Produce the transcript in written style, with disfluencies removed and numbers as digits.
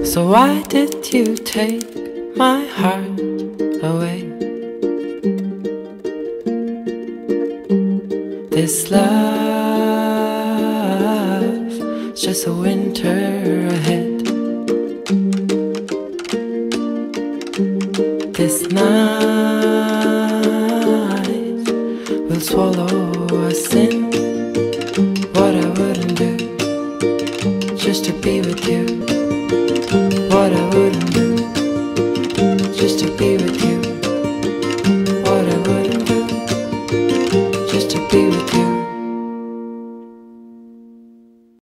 So why did you take my heart away? This love's just a winter ahead. This night will swallow us in.